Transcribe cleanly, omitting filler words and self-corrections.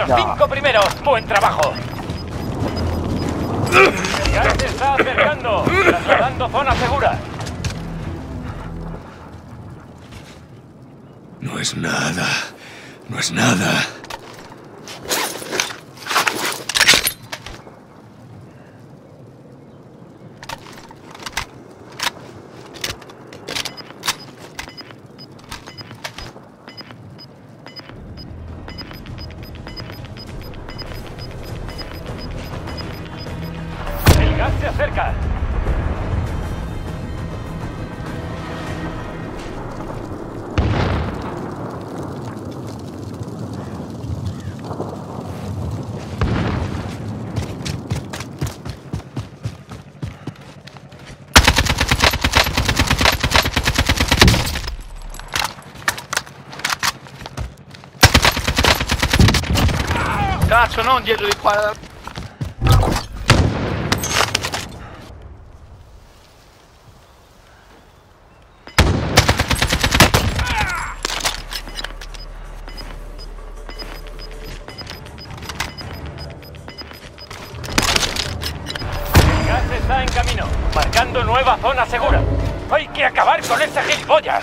5 primeros. Buen trabajo. El gas se está acercando. Trasladando zona segura. No es nada. No es nada. El gas se acerca. Cazzo, non dietro di qua. El gas está en camino. Marcando nueva zona segura. Hay que acabar con ese gilipollas.